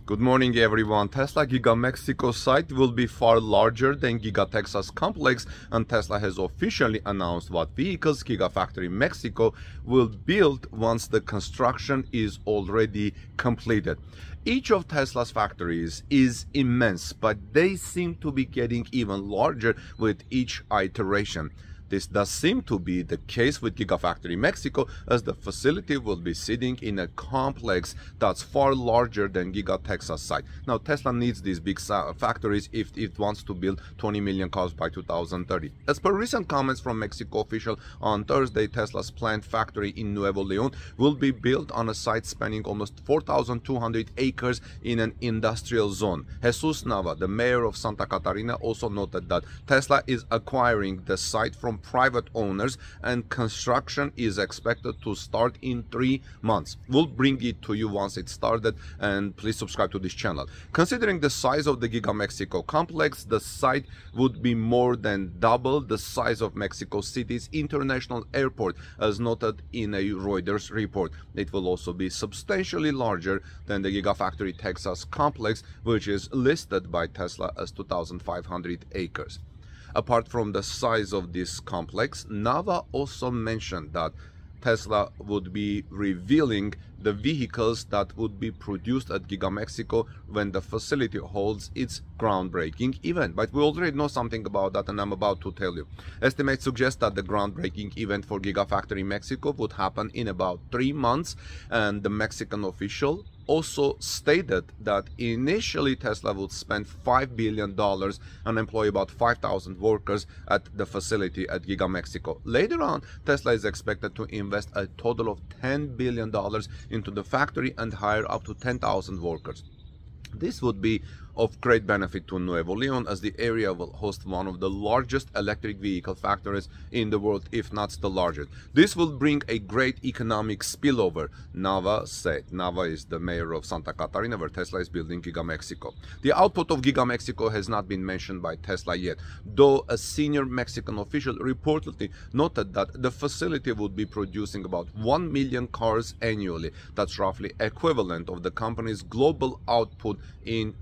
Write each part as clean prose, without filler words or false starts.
Good morning everyone. Tesla Giga Mexico site will be far larger than Giga Texas complex, and Tesla has officially announced what vehicles Gigafactory Mexico will build once the construction is already completed. Each of Tesla's factories is immense, but they seem to be getting even larger with each iteration. This does seem to be the case with Gigafactory Mexico, as the facility will be sitting in a complex that's far larger than Giga Texas site. Now, Tesla needs these big factories if it wants to build 20 million cars by 2030. As per recent comments from Mexico official on Thursday, Tesla's planned factory in Nuevo León will be built on a site spanning almost 4,200 acres in an industrial zone. Jesus Nava, the mayor of Santa Catarina, also noted that Tesla is acquiring the site from private owners and construction is expected to start in 3 months. We'll bring it to you once it's started, and please subscribe to this channel. Considering the size of the Giga Mexico complex, the site would be more than double the size of Mexico City's international airport, as noted in a Reuters report. It will also be substantially larger than the Gigafactory Texas complex, which is listed by Tesla as 2,500 acres. Apart from the size of this complex, Nava also mentioned that Tesla would be revealing the vehicles that would be produced at Giga Mexico when the facility holds its groundbreaking event. But we already know something about that, and I'm about to tell you. Estimates suggest that the groundbreaking event for Gigafactory Mexico would happen in about 3 months, and the Mexican official also stated that initially Tesla would spend $5 billion and employ about 5,000 workers at the facility at Giga Mexico. Later on, Tesla is expected to invest a total of $10 billion into the factory and hire up to 10,000 workers. This would be of great benefit to Nuevo León, as the area will host one of the largest electric vehicle factories in the world, if not the largest. This will bring a great economic spillover, Nava said. Nava is the mayor of Santa Catarina, where Tesla is building Giga Mexico. The output of Giga Mexico has not been mentioned by Tesla yet, though a senior Mexican official reportedly noted that the facility would be producing about 1 million cars annually. That's roughly equivalent of the company's global output in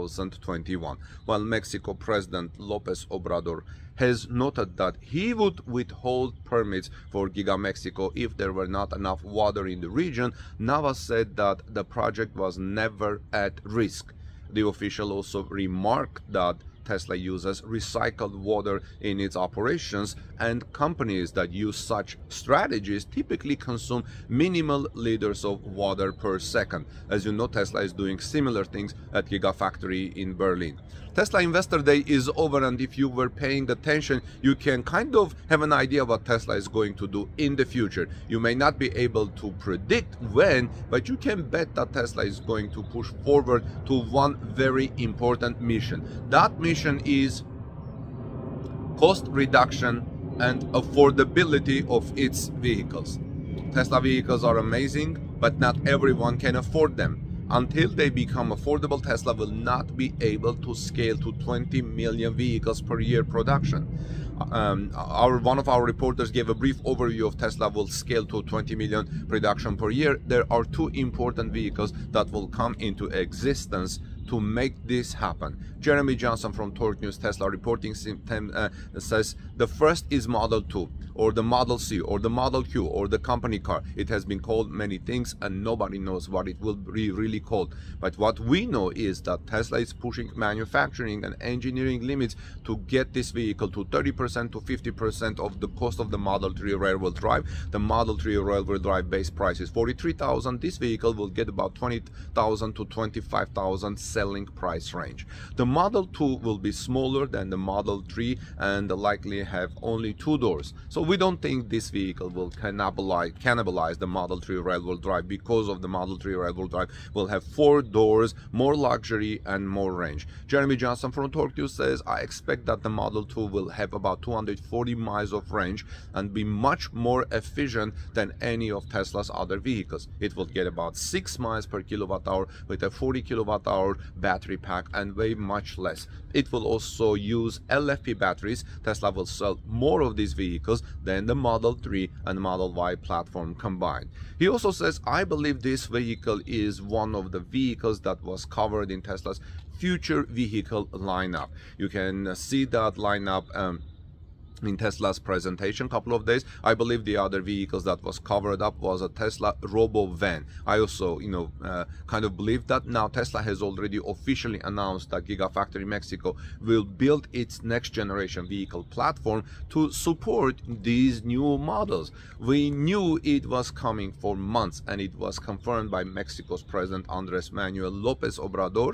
2021, while Mexico President López Obrador has noted that he would withhold permits for Giga Mexico if there were not enough water in the region. Nava said that the project was never at risk. The official also remarked that Tesla uses recycled water in its operations, and companies that use such strategies typically consume minimal liters of water per second. As you know, Tesla is doing similar things at Gigafactory in Berlin. Tesla Investor Day is over, and if you were paying attention, you can kind of have an idea what Tesla is going to do in the future. You may not be able to predict when, but you can bet that Tesla is going to push forward to one very important mission. That mission is cost reduction and affordability of its vehicles. Tesla vehicles are amazing, but not everyone can afford them. Until they become affordable, Tesla will not be able to scale to 20 million vehicles per year production. One of our reporters gave a brief overview of Tesla will scale to 20 million production per year. There are 2 important vehicles that will come into existence to make this happen. Jeremy Johnson from Torque News Tesla reporting says the first is Model 2, or the Model C, or the Model Q, or the company car. It has been called many things, and nobody knows what it will be really called. But what we know is that Tesla is pushing manufacturing and engineering limits to get this vehicle to 30% to 50% of the cost of the Model 3 rear-wheel drive. The Model 3 rear-wheel drive base price is $43,000. This vehicle will get about $20,000 to $25,000 selling price range. The Model 2 will be smaller than the Model 3 and likely have only 2 doors. So we don't think this vehicle will cannibalize the Model 3 rear-wheel drive, because of the Model 3 rear-wheel drive will have 4 doors, more luxury and more range. Jeremy Johnson from Torque News says, I expect that the Model 2 will have about 240 miles of range and be much more efficient than any of Tesla's other vehicles. It will get about 6 miles per kilowatt hour with a 40 kilowatt hour battery pack and weigh much less. It will also use LFP batteries. Tesla will sell more of these vehicles than the Model 3 and Model Y platform combined. He also says, I believe this vehicle is one of the vehicles that was covered in Tesla's future vehicle lineup. You can see that lineup in Tesla's presentation a couple of days. I believe the other vehicles that was covered up was a Tesla robo van. I also kind of believe that now Tesla has already officially announced that Gigafactory Mexico will build its next generation vehicle platform to support these new models. We knew it was coming for months, and it was confirmed by Mexico's President Andres Manuel Lopez Obrador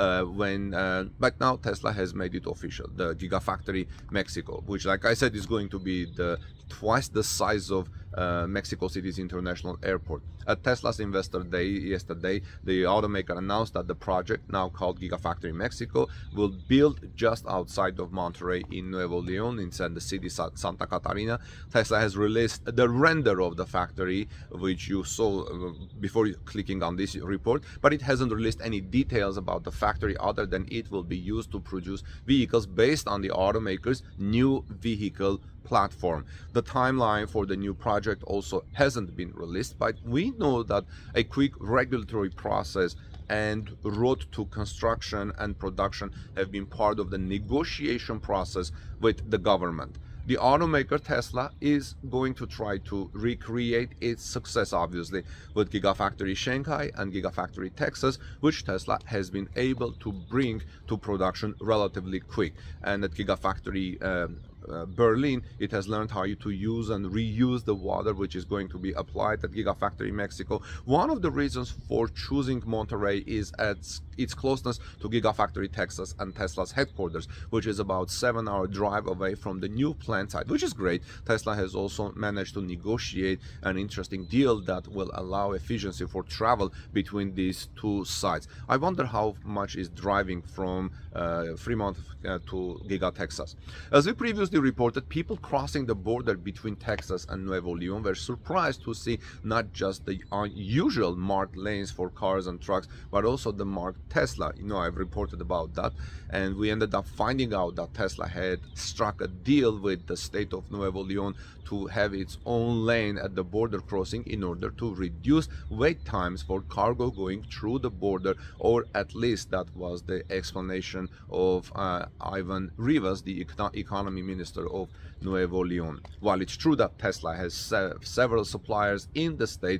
but now Tesla has made it official, the Gigafactory Mexico, which, like I said, is going to be twice the size of Mexico City's International Airport. At Tesla's Investor Day yesterday, the automaker announced that the project, now called Gigafactory Mexico, will build just outside of Monterrey in Nuevo Leon, inside the city Santa Catarina. Tesla has released the render of the factory, which you saw before clicking on this report, but it hasn't released any details about the factory other than it will be used to produce vehicles based on the automaker's new vehicle platform. The timeline for the new project also hasn't been released, but we know that a quick regulatory process and road to construction and production have been part of the negotiation process with the government. The automaker Tesla is going to try to recreate its success, obviously, with Gigafactory Shanghai and Gigafactory Texas, which Tesla has been able to bring to production relatively quick. And at Gigafactory Berlin, it has learned how to use and reuse the water which is going to be applied at Gigafactory Mexico. One of the reasons for choosing Monterrey is its closeness to Gigafactory Texas and Tesla's headquarters, which is about 7-hour drive away from the new plant site, which is great. Tesla has also managed to negotiate an interesting deal that will allow efficiency for travel between these two sites. I wonder how much is driving from Fremont to Giga Texas. As we previously reported, people crossing the border between Texas and Nuevo Leon were surprised to see not just the unusual marked lanes for cars and trucks, but also the marked Tesla. I've reported about that, and we ended up finding out that Tesla had struck a deal with the state of Nuevo Leon to have its own lane at the border crossing in order to reduce wait times for cargo going through the border, or at least that was the explanation of Ivan Rivas, the economy minister of Nuevo Leon. While it's true that Tesla has several suppliers in the state,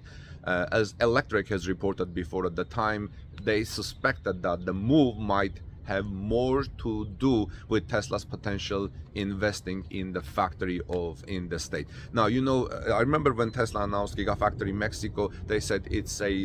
as Electric has reported before, at the time they suspected that the move might have more to do with Tesla's potential investing in the factory in the state. Now, I remember when Tesla announced Gigafactory Mexico, they said it's a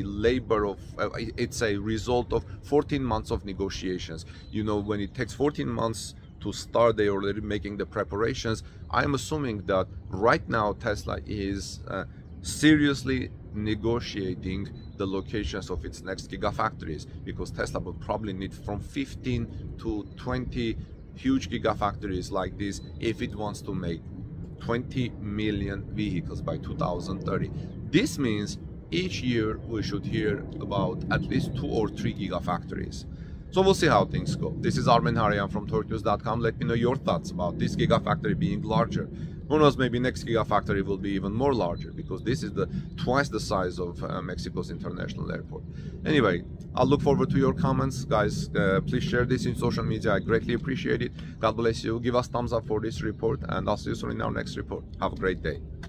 it's a result of 14 months of negotiations. When it takes 14 months to start, they're already making the preparations. I'm assuming that right now Tesla is seriously negotiating the locations of its next gigafactories, because Tesla will probably need from 15 to 20 huge gigafactories like this if it wants to make 20 million vehicles by 2030. This means each year we should hear about at least 2 or 3 gigafactories. So we'll see how things go. This is Armen Harian from TorqueNews.com. Let me know your thoughts about this gigafactory being larger. Who knows, maybe next gigafactory will be even more larger, because this is twice the size of Mexico's International Airport. Anyway, I'll look forward to your comments, guys. Please share this in social media. I greatly appreciate it. God bless you. Give us thumbs up for this report, and I'll see you soon in our next report. Have a great day.